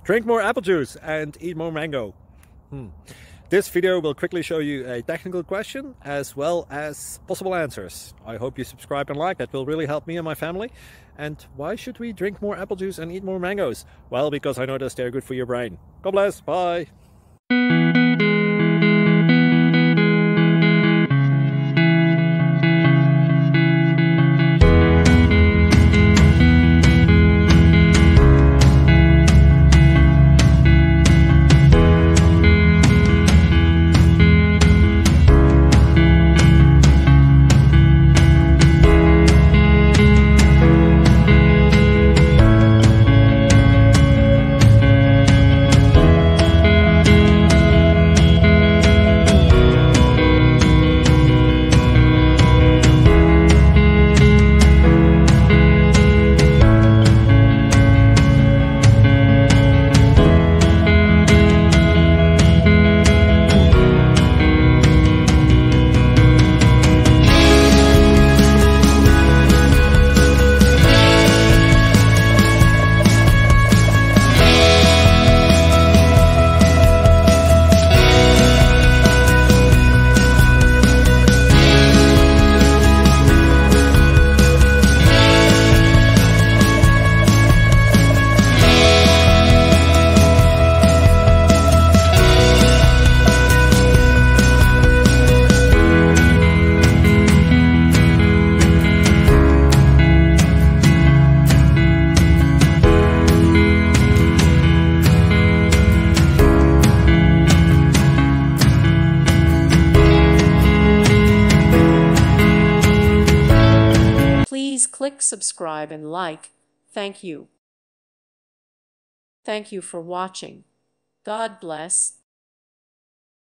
Drink more apple juice and eat more mango. This video will quickly show you a technical question as well as possible answers. I hope you subscribe and like, that will really help me and my family. And why should we drink more apple juice and eat more mangoes? Well, because I noticed they're good for your brain. God bless, bye! Please click subscribe and like. Thank you. Thank you for watching. God bless.